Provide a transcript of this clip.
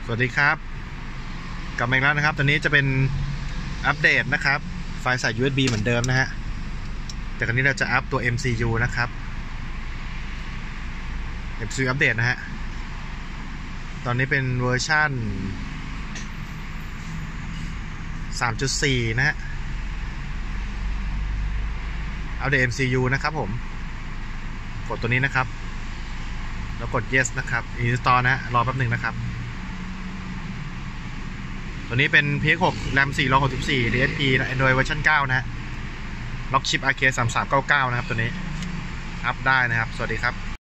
สวัสดีครับกลับมาอีกแล้วนะครับตอนนี้จะเป็นอัปเดตนะครับไฟล์ใส่ USB เหมือนเดิมนะฮะแต่ครั้นี้เราจะอัปตัว MCU นะครับ MCU อัปเดตนะฮะตอนนี้เป็นเวอร์ชั่น 3.4 นะฮะอัปเดต MCU นะครับผมกดตัวนี้นะครับแล้วกด yes นะครับ install นะฮะรอแป๊บหนึ่งนะครับตัวนี้เป็น PX6 RAM 464 DSP Android เวอร์ชัน9นะฮะล็อกชิป RK 3399นะครับตัวนี้อัพได้นะครับสวัสดีครับ